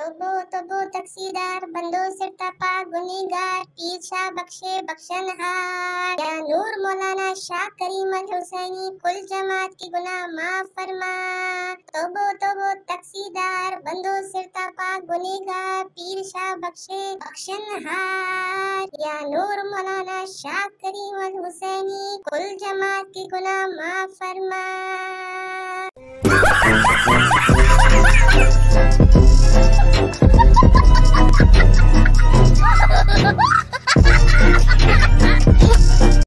तोबो तकसीदार बंदो सिरतापा गुनेगार पीर शाह बख्शे बख्शनहार। या नूर मौलाना शाह करीम अल हुसैनी कुल जमात की गुनाह माफ फरमा। तोबो तकसीदार बंदो सिरतापा गुनेगार पीर शाह बख्शे बख्शनहार। या नूर मौलाना शाह करीम अल हुसैनी कुल जमात की गुनाह माफ फरमा।